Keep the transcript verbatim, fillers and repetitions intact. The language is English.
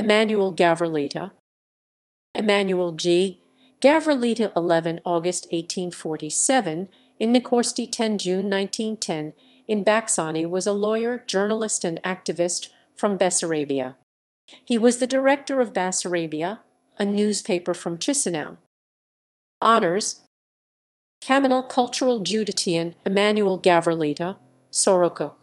Emanuil Gavriliță. Emanuil G. Gavriliță, eleven August eighteen forty-seven, in Nicorești, ten June nineteen ten, in Băxani, was a lawyer, journalist, and activist from Bessarabia. He was the director of Basarabia, a newspaper from Chișinău. Honors: Caminal Cultural Județean Emanuil Gavriliță, Soroca.